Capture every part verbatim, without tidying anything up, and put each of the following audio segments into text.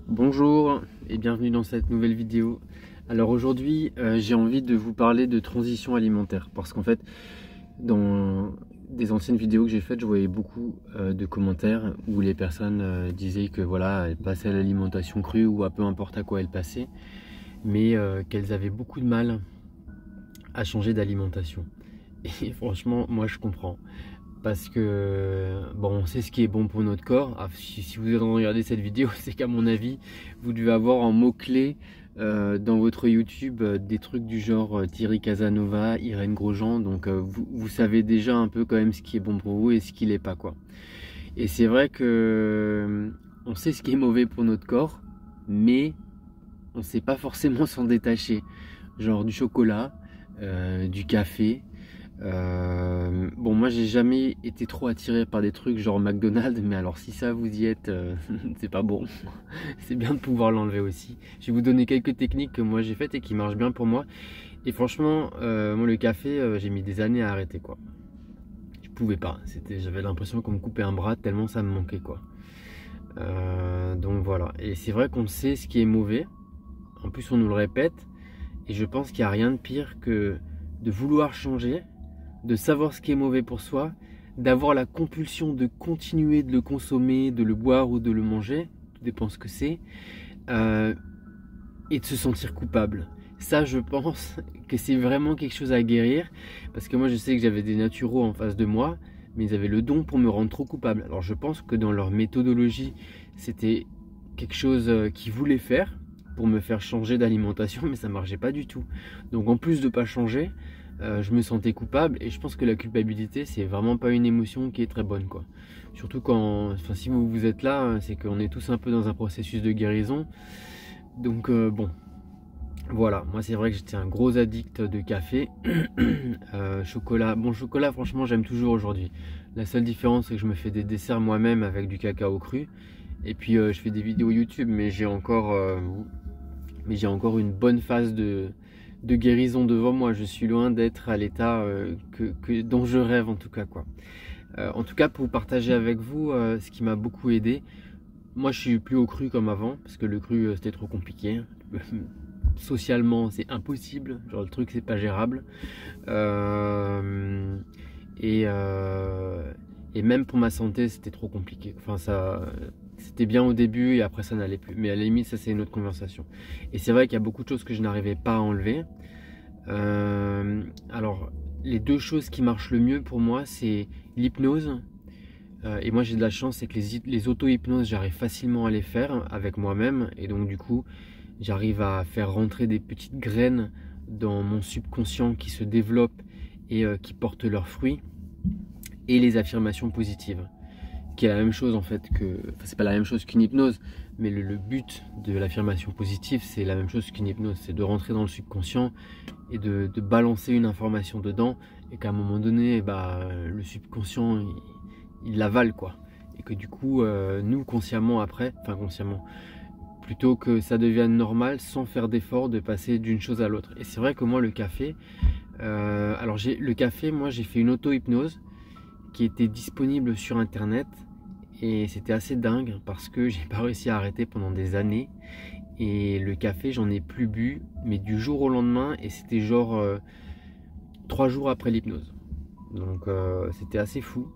Bonjour et bienvenue dans cette nouvelle vidéo. Alors aujourd'hui euh, j'ai envie de vous parler de transition alimentaire parce qu'en fait dans des anciennes vidéos que j'ai faites je voyais beaucoup euh, de commentaires où les personnes euh, disaient que voilà elles passaient à l'alimentation crue ou à peu importe à quoi elles passaient, mais euh, qu'elles avaient beaucoup de mal à changer d'alimentation. Et franchement moi je comprends. Parce que bon, on sait ce qui est bon pour notre corps. Ah, si, si vous êtes en train de regarder cette vidéo, c'est qu'à mon avis, vous devez avoir en mots-clés euh, dans votre YouTube euh, des trucs du genre euh, Thierry Casanova, Irène Grosjean. Donc euh, vous, vous savez déjà un peu quand même ce qui est bon pour vous et ce qui l'est pas, quoi. Et c'est vrai que euh, on sait ce qui est mauvais pour notre corps, mais on sait pas forcément s'en détacher. Genre du chocolat, euh, du café. Euh, bon, moi j'ai jamais été trop attiré par des trucs genre McDonald's, mais alors si ça vous y êtes, euh, c'est pas bon. C'est bien de pouvoir l'enlever aussi. Je vais vous donner quelques techniques que moi j'ai faites et qui marchent bien pour moi. Et franchement, euh, moi le café, euh, j'ai mis des années à arrêter, quoi. Je pouvais pas. C'était, j'avais l'impression qu'on me coupait un bras tellement ça me manquait, quoi. Euh, donc voilà. Et c'est vrai qu'on sait ce qui est mauvais. En plus, on nous le répète. Et je pense qu'il n'y a rien de pire que de vouloir changer, de savoir ce qui est mauvais pour soi, d'avoir la compulsion de continuer de le consommer, de le boire ou de le manger, tout dépend ce que c'est, euh, et de se sentir coupable. Ça, je pense que c'est vraiment quelque chose à guérir, parce que moi, je sais que j'avais des naturaux en face de moi, mais ils avaient le don pour me rendre trop coupable. Alors, je pense que dans leur méthodologie, c'était quelque chose qu'ils voulaient faire pour me faire changer d'alimentation, mais ça marchait pas du tout. Donc, en plus de pas changer, Euh, je me sentais coupable et je pense que la culpabilité c'est vraiment pas une émotion qui est très bonne, quoi. Surtout quand, enfin si vous, vous êtes là, c'est qu'on est tous un peu dans un processus de guérison. Donc euh, bon, voilà, moi c'est vrai que j'étais un gros addict de café. euh, chocolat, bon chocolat franchement j'aime toujours aujourd'hui. La seule différence c'est que je me fais des desserts moi-même avec du cacao cru. Et puis euh, je fais des vidéos YouTube, mais j'ai encore, euh, mais j'ai encore une bonne phase de de guérison devant moi. Je suis loin d'être à l'état euh, que, que, dont je rêve en tout cas, quoi. Euh, en tout cas pour partager avec vous euh, ce qui m'a beaucoup aidé. Moi je suis plus au cru comme avant parce que le cru euh, c'était trop compliqué. Socialement c'est impossible, genre le truc c'est pas gérable. Euh, et, euh, et même pour ma santé c'était trop compliqué. Enfin ça... C'était bien au début et après ça n'allait plus. Mais à la limite, ça c'est une autre conversation. Et c'est vrai qu'il y a beaucoup de choses que je n'arrivais pas à enlever. Euh, alors, les deux choses qui marchent le mieux pour moi, c'est l'hypnose. Euh, et moi j'ai de la chance, c'est que les, les auto-hypnoses, j'arrive facilement à les faire avec moi-même. Et donc du coup, j'arrive à faire rentrer des petites graines dans mon subconscient qui se développent et euh, qui portent leurs fruits. Et les affirmations positives, qui est la même chose en fait que, enfin c'est pas la même chose qu'une hypnose, mais le, le but de l'affirmation positive c'est la même chose qu'une hypnose, c'est de rentrer dans le subconscient et de, de balancer une information dedans et qu'à un moment donné bah, le subconscient il, il l'avale, quoi, et que du coup euh, nous consciemment après, enfin consciemment, plutôt que ça devienne normal sans faire d'effort de passer d'une chose à l'autre. Et c'est vrai que moi le café, euh, alors j'ai le café, moi j'ai fait une auto-hypnose qui était disponible sur internet. Et c'était assez dingue parce que j'ai pas réussi à arrêter pendant des années. Et le café, j'en ai plus bu, mais du jour au lendemain. Et c'était genre euh, trois jours après l'hypnose. Donc euh, c'était assez fou.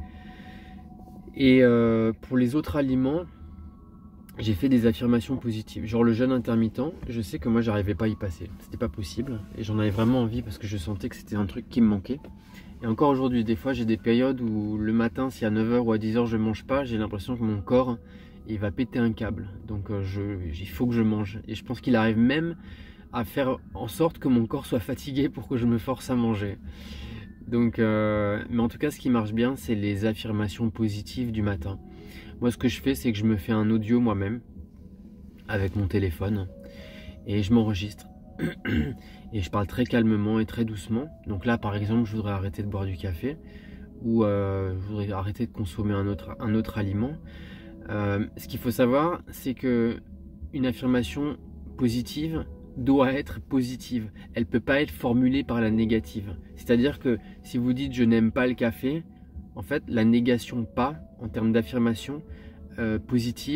Et euh, pour les autres aliments, j'ai fait des affirmations positives. Genre le jeûne intermittent, je sais que moi j'arrivais pas à y passer. C'était pas possible. Et j'en avais vraiment envie parce que je sentais que c'était un truc qui me manquait. Et encore aujourd'hui, des fois j'ai des périodes où le matin, si à neuf heures ou à dix heures je mange pas, j'ai l'impression que mon corps il va péter un câble. Donc euh, je, il faut que je mange. Et je pense qu'il arrive même à faire en sorte que mon corps soit fatigué pour que je me force à manger. Donc, euh, mais en tout cas ce qui marche bien c'est les affirmations positives du matin. Moi ce que je fais c'est que je me fais un audio moi-même avec mon téléphone et je m'enregistre. Et je parle très calmement et très doucement. Donc là par exemple je voudrais arrêter de boire du café ou euh, je voudrais arrêter de consommer un autre, un autre aliment. Euh, ce qu'il faut savoir c'est que une affirmation positive doit être positive. Elle ne peut pas être formulée par la négative. C'est à dire que si vous dites je n'aime pas le café, en fait la négation pas en termes d'affirmation euh, positive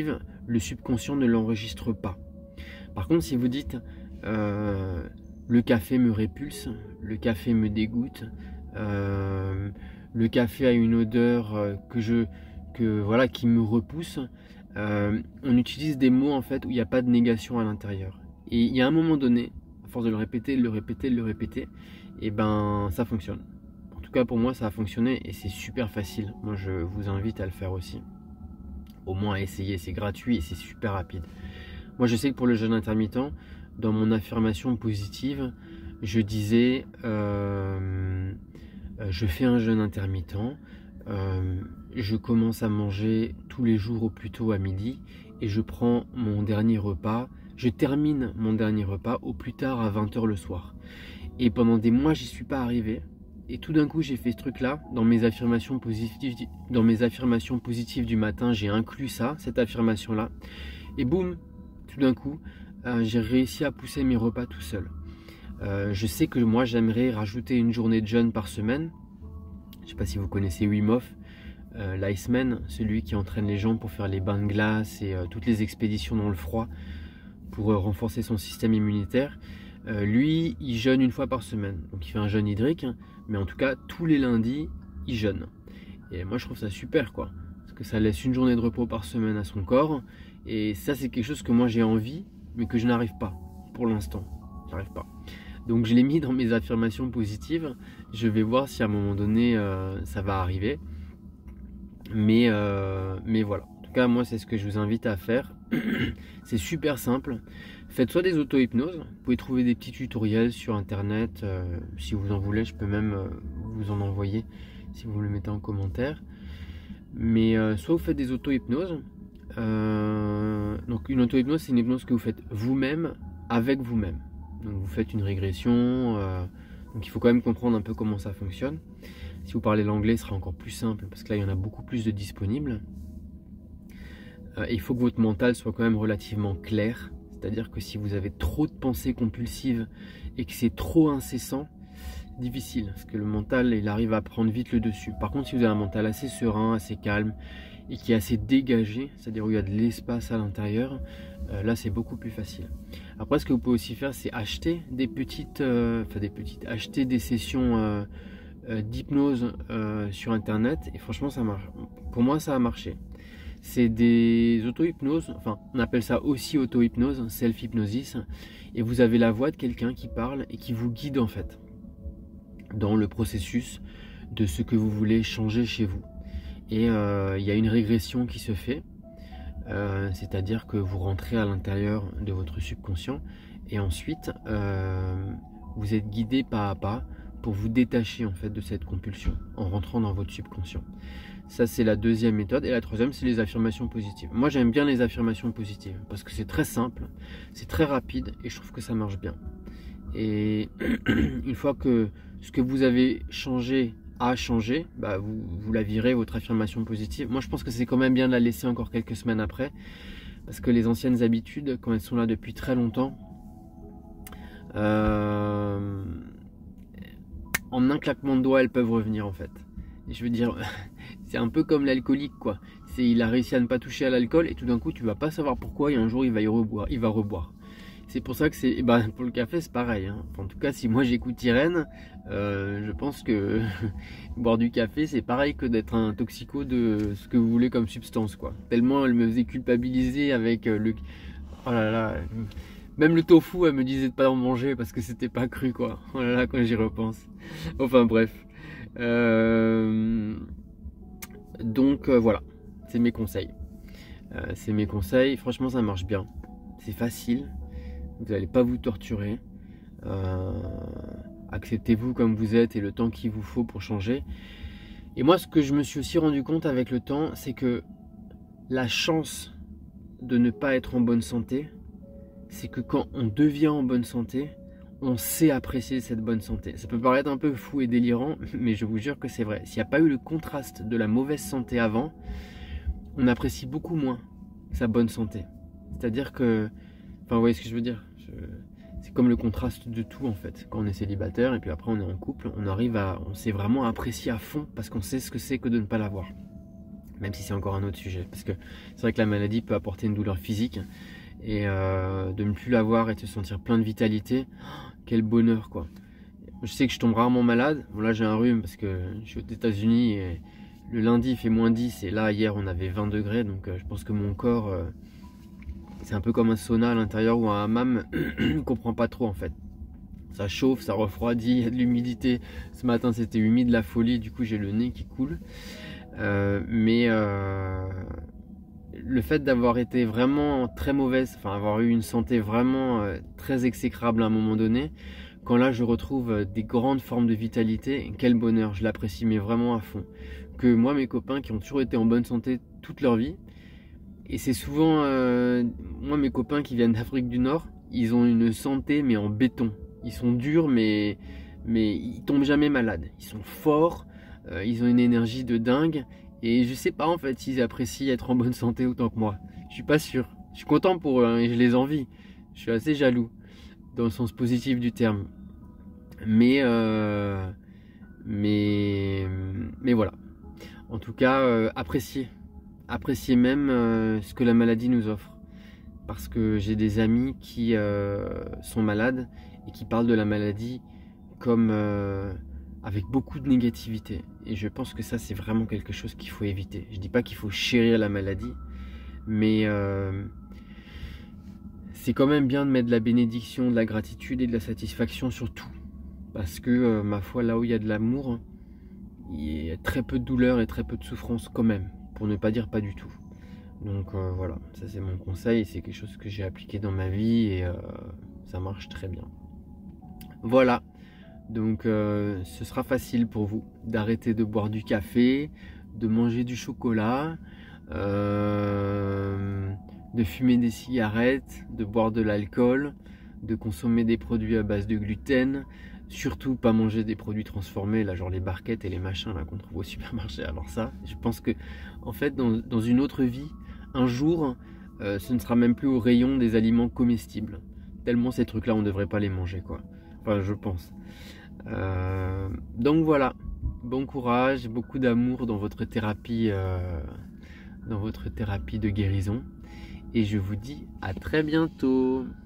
le subconscient ne l'enregistre pas. Par contre, si vous dites euh, le café me répulse, le café me dégoûte, euh, le café a une odeur que je, que, voilà, qui me repousse, euh, on utilise des mots en fait où il n'y a pas de négation à l'intérieur. Et il y a un moment donné, à force de le répéter, de le répéter, de le répéter, et ben ça fonctionne. En tout cas pour moi ça a fonctionné et c'est super facile. Moi je vous invite à le faire aussi. Au moins à essayer, c'est gratuit et c'est super rapide. Moi je sais que pour le jeûne intermittent, dans mon affirmation positive, je disais euh, je fais un jeûne intermittent, euh, je commence à manger tous les jours au plus tôt à midi et je prends mon dernier repas, je termine mon dernier repas au plus tard à vingt heures le soir. Et pendant des mois j'y suis pas arrivé. Et tout d'un coup j'ai fait ce truc là dans mes affirmations positives, dans mes affirmations positives du matin, j'ai inclus ça, cette affirmation là. Et boum, tout d'un coup euh, j'ai réussi à pousser mes repas tout seul. Euh, je sais que moi j'aimerais rajouter une journée de jeûne par semaine. Je sais pas si vous connaissez Wim Hof, euh, l'Iceman, celui qui entraîne les gens pour faire les bains de glace et euh, toutes les expéditions dans le froid pour euh, renforcer son système immunitaire. Euh, lui, il jeûne une fois par semaine, donc il fait un jeûne hydrique, mais en tout cas tous les lundis, il jeûne. Et moi je trouve ça super quoi, parce que ça laisse une journée de repos par semaine à son corps, et ça c'est quelque chose que moi j'ai envie, mais que je n'arrive pas pour l'instant, j'arrive pas. Donc je l'ai mis dans mes affirmations positives, je vais voir si à un moment donné euh, ça va arriver, mais, euh, mais voilà. En tout cas moi c'est ce que je vous invite à faire, c'est super simple. Faites soit des auto-hypnoses, vous pouvez trouver des petits tutoriels sur internet, euh, si vous en voulez, je peux même euh, vous en envoyer si vous me le mettez en commentaire. Mais euh, soit vous faites des auto-hypnoses, euh, donc une auto-hypnose c'est une hypnose que vous faites vous-même avec vous-même. Donc vous faites une régression, euh, donc il faut quand même comprendre un peu comment ça fonctionne. Si vous parlez l'anglais, ce sera encore plus simple parce que là il y en a beaucoup plus de disponibles. Euh, il faut que votre mental soit quand même relativement clair. C'est-à-dire que si vous avez trop de pensées compulsives et que c'est trop incessant, difficile, parce que le mental, il arrive à prendre vite le dessus. Par contre, si vous avez un mental assez serein, assez calme, et qui est assez dégagé, c'est-à-dire où il y a de l'espace à l'intérieur, euh, là c'est beaucoup plus facile. Après, ce que vous pouvez aussi faire, c'est acheter des petites, euh, enfin des petites, acheter des sessions euh, euh, d'hypnose euh, sur Internet, et franchement, ça marche. Pour moi, ça a marché. C'est des auto-hypnoses, enfin on appelle ça aussi auto-hypnose, self-hypnosis, et vous avez la voix de quelqu'un qui parle et qui vous guide en fait dans le processus de ce que vous voulez changer chez vous. Et euh, il y a une régression qui se fait, euh, c'est-à-dire que vous rentrez à l'intérieur de votre subconscient et ensuite euh, vous êtes guidé pas à pas pour vous détacher en fait de cette compulsion en rentrant dans votre subconscient. Ça c'est la deuxième méthode, et la troisième c'est les affirmations positives. Moi j'aime bien les affirmations positives parce que c'est très simple, c'est très rapide et je trouve que ça marche bien. Et une fois que ce que vous avez changé a changé, bah vous, vous la virez, votre affirmation positive. Moi je pense que c'est quand même bien de la laisser encore quelques semaines après, parce que les anciennes habitudes, quand elles sont là depuis très longtemps, euh, en un claquement de doigts elles peuvent revenir en fait. Et je veux dire, c'est un peu comme l'alcoolique quoi. C'est il a réussi à ne pas toucher à l'alcool et tout d'un coup tu vas pas savoir pourquoi et un jour il va y reboire, il va reboire. C'est pour ça que c'est, bah, pour le café c'est pareil. Hein. Enfin, en tout cas si moi j'écoute Irène, euh, je pense que boire du café c'est pareil que d'être un toxico de ce que vous voulez comme substance quoi. Tellement elle me faisait culpabiliser avec le, oh là là. Même le tofu elle me disait de pas en manger parce que c'était pas cru quoi. Oh là là quand j'y repense. Enfin bref. Euh... Donc euh, voilà, c'est mes conseils. Euh, c'est mes conseils. Franchement, ça marche bien. C'est facile. Vous n'allez pas vous torturer. Euh... Acceptez-vous comme vous êtes et le temps qu'il vous faut pour changer. Et moi, ce que je me suis aussi rendu compte avec le temps, c'est que la chance de ne pas être en bonne santé, c'est que quand on devient en bonne santé, on sait apprécier cette bonne santé. Ça peut paraître un peu fou et délirant, mais je vous jure que c'est vrai. S'il n'y a pas eu le contraste de la mauvaise santé avant, on apprécie beaucoup moins sa bonne santé. C'est-à-dire que, enfin, vous voyez ce que je veux dire. Je... C'est comme le contraste de tout en fait. Quand on est célibataire et puis après on est en couple, on arrive à, on sait vraiment apprécier à fond parce qu'on sait ce que c'est que de ne pas l'avoir. même si c'est encore un autre sujet, parce que c'est vrai que la maladie peut apporter une douleur physique, et euh, de ne plus l'avoir et de se sentir plein de vitalité, quel bonheur quoi. Je sais que je tombe rarement malade, bon là j'ai un rhume parce que je suis aux États-Unis et le lundi il fait moins dix, et là hier on avait vingt degrés, donc euh, je pense que mon corps, euh, c'est un peu comme un sauna à l'intérieur ou un hammam, je ne comprends pas trop en fait. Ça chauffe, ça refroidit, il y a de l'humidité. Ce matin c'était humide, la folie, du coup j'ai le nez qui coule. Euh, mais euh, le fait d'avoir été vraiment très mauvaise, enfin avoir eu une santé vraiment euh, très exécrable à un moment donné, quand là je retrouve des grandes formes de vitalité, quel bonheur, je l'apprécie mais vraiment à fond. Que moi mes copains qui ont toujours été en bonne santé toute leur vie, et c'est souvent, euh, moi mes copains qui viennent d'Afrique du Nord, ils ont une santé mais en béton. Ils sont durs mais, mais ils tombent jamais malades. Ils sont forts, euh, ils ont une énergie de dingue. Et je sais pas en fait s'ils apprécient être en bonne santé autant que moi. Je suis pas sûr. Je suis content pour eux hein, et je les envie. Je suis assez jaloux dans le sens positif du terme. Mais, euh, mais, mais voilà. En tout cas, euh, appréciez. Appréciez même euh, ce que la maladie nous offre. Parce que j'ai des amis qui euh, sont malades et qui parlent de la maladie comme euh, avec beaucoup de négativité. Et je pense que ça c'est vraiment quelque chose qu'il faut éviter. Je dis pas qu'il faut chérir la maladie, mais euh, c'est quand même bien de mettre de la bénédiction, de la gratitude et de la satisfaction sur tout. Parce que euh, ma foi, là où il y a de l'amour, il y a très peu de douleur et très peu de souffrance quand même, pour ne pas dire pas du tout. Donc euh, voilà, ça c'est mon conseil, c'est quelque chose que j'ai appliqué dans ma vie et euh, ça marche très bien. Voilà, donc euh, ce sera facile pour vous d'arrêter de boire du café, de manger du chocolat, euh, de fumer des cigarettes, de boire de l'alcool, de consommer des produits à base de gluten, surtout pas manger des produits transformés, là genre les barquettes et les machins là qu'on trouve au supermarché. Alors ça, je pense que en fait dans, dans une autre vie, un jour, euh, ce ne sera même plus au rayon des aliments comestibles. Tellement ces trucs-là, on ne devrait pas les manger, quoi. Enfin, je pense. Euh, donc voilà, bon courage, beaucoup d'amour dans votre thérapie, euh, dans votre thérapie de guérison. Et je vous dis à très bientôt.